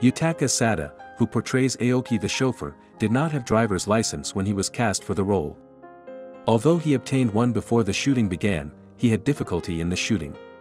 Yutaka Sada, who portrays Aoki the chauffeur, did not have driver's license when he was cast for the role. Although he obtained one before the shooting began, he had difficulty in the shooting.